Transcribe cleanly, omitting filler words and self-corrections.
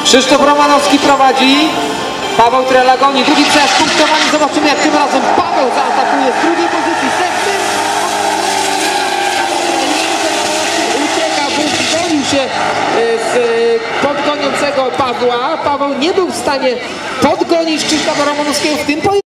Krzysztof Romanowski prowadzi. Paweł Trela goni. Drugi przejazd punktowany. Zobaczymy, jak tym razem Paweł zaatakuje z drugiej pozycji. Ucieka, bo gonił się z podgoniącego Pawła. Paweł nie był w stanie podgonić Krzysztofa Romanowskiego w tym pojedynku.